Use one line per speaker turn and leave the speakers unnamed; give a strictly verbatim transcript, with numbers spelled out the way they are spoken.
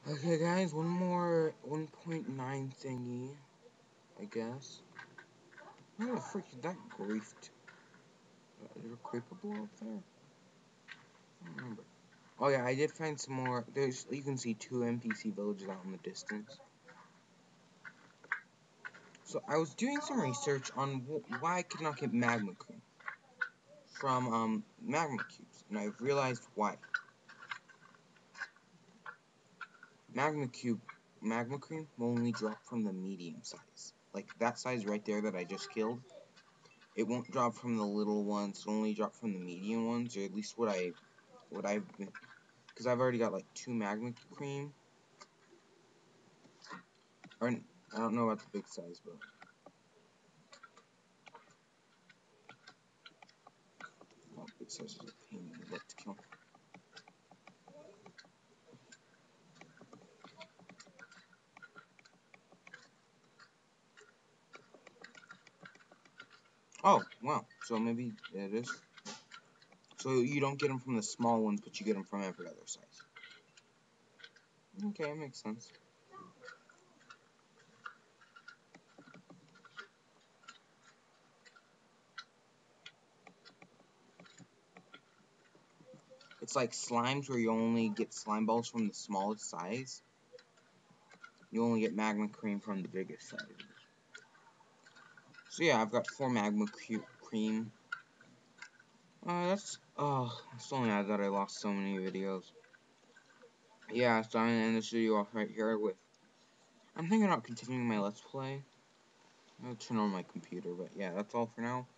Okay, guys, one more one point nine thingy, I guess. Where the frick is that griefed? Is there a creeper below up there? I don't remember. Oh yeah, I did find some more. There's you can see two N P C villages out in the distance. So I was doing some research on wh why I could not get magma cream from um magma cubes, and I've realized why. Magma cube, magma cream will only drop from the medium size, like that size right there that I just killed. It won't drop from the little ones. It'll only drop from the medium ones, or at least what I, what I've been, because I've already got like two magma cream. Or I don't know about the big size, but oh, big size is a pain in the butt to kill. Oh wow, so maybe it is. So you don't get them from the small ones, but you get them from every other size. Okay, that makes sense. It's like slimes where you only get slime balls from the smallest size. You only get magma cream from the biggest size. So yeah, I've got four magma cream. Uh, that's oh, I'm so mad that I lost so many videos. Yeah, so I'm gonna end this video off right here with. I'm thinking about continuing my let's play. I'll turn on my computer, but yeah, that's all for now.